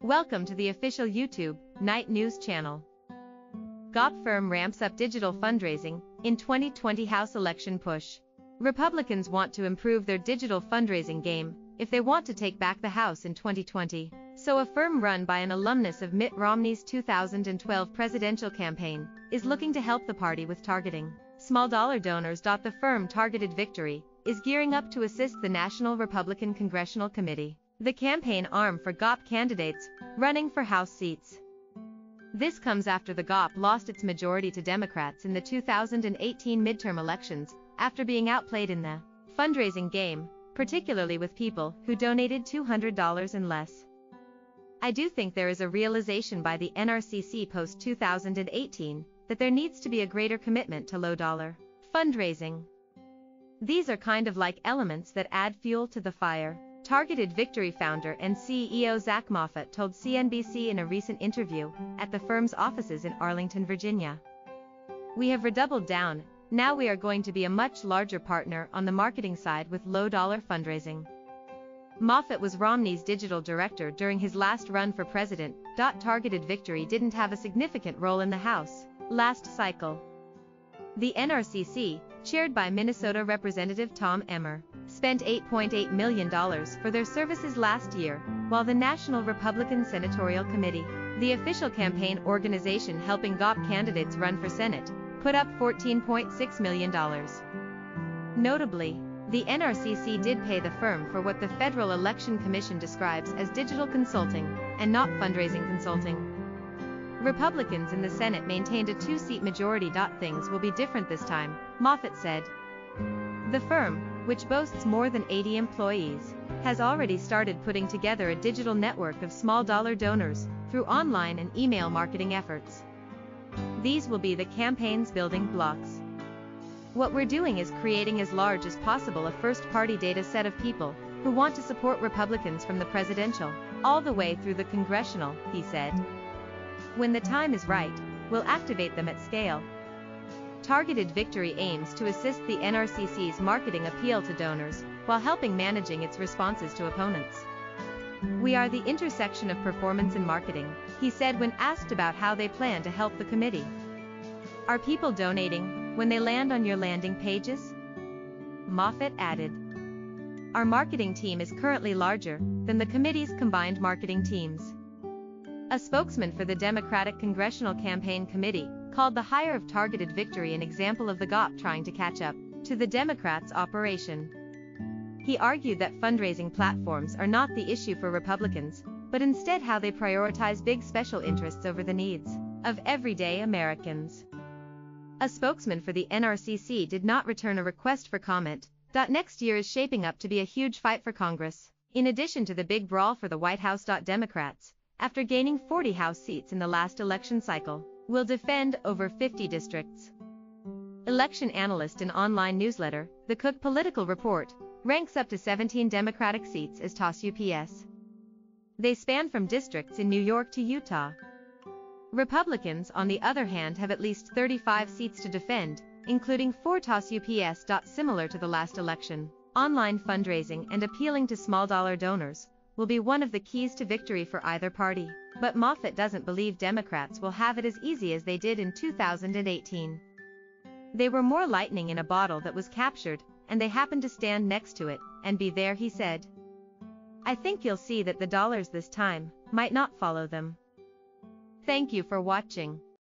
Welcome to the official YouTube Night News channel. GOP firm ramps up digital fundraising in 2020 House election push. Republicans want to improve their digital fundraising game if they want to take back the House in 2020. So a firm run by an alumnus of Mitt Romney's 2012 presidential campaign is looking to help the party with targeting small dollar donors. The firm Targeted Victory is gearing up to assist the National Republican Congressional Committee, the campaign arm for GOP candidates running for House seats. This comes after the GOP lost its majority to Democrats in the 2018 midterm elections after being outplayed in the fundraising game, particularly with people who donated $200 and less. I do think there is a realization by the NRCC post-2018 that there needs to be a greater commitment to low-dollar fundraising. These are kind of like elements that add fuel to the fire. Targeted Victory founder and CEO Zach Moffett told CNBC in a recent interview at the firm's offices in Arlington, Virginia. "We have redoubled down. Now we are going to be a much larger partner on the marketing side with low-dollar fundraising." Moffett was Romney's digital director during his last run for president. Targeted Victory didn't have a significant role in the House last cycle. The NRCC, chaired by Minnesota Representative Tom Emmer, spent $8.8 million for their services last year, while the National Republican Senatorial Committee, the official campaign organization helping GOP candidates run for Senate, put up $14.6 million. Notably, the NRCC did pay the firm for what the Federal Election Commission describes as digital consulting and not fundraising consulting. Republicans in the Senate maintained a two-seat majority. Things will be different this time, Moffett said. The firm, which boasts more than 80 employees, has already started putting together a digital network of small-dollar donors through online and email marketing efforts. These will be the campaign's building blocks. What we're doing is creating as large as possible a first-party data set of people who want to support Republicans from the presidential all the way through the congressional, he said. When the time is right, we'll activate them at scale. Targeted Victory aims to assist the NRCC's marketing appeal to donors while helping managing its responses to opponents. "We are the intersection of performance and marketing," he said when asked about how they plan to help the committee. "Are people donating when they land on your landing pages?" Moffett added. "Our marketing team is currently larger than the committee's combined marketing teams." A spokesman for the Democratic Congressional Campaign Committee called the hire of Targeted Victory an example of the GOP trying to catch up to the Democrats' operation. He argued that fundraising platforms are not the issue for Republicans, but instead how they prioritize big special interests over the needs of everyday Americans. A spokesman for the NRCC did not return a request for comment. Next year is shaping up to be a huge fight for Congress. In addition to the big brawl for the White House. Democrats, after gaining 40 House seats in the last election cycle, will defend over 50 districts. Election analyst and online newsletter, The Cook Political Report, ranks up to 17 Democratic seats as toss UPS. They span from districts in New York to Utah. Republicans, on the other hand, have at least 35 seats to defend, including 4 toss UPS. Similar to the last election, online fundraising and appealing to small-dollar donors will be one of the keys to victory for either party. But Moffett doesn't believe Democrats will have it as easy as they did in 2018. They were more lightning in a bottle that was captured, and they happened to stand next to it and be there, he said. "I think you'll see that the dollars this time might not follow them." Thank you for watching.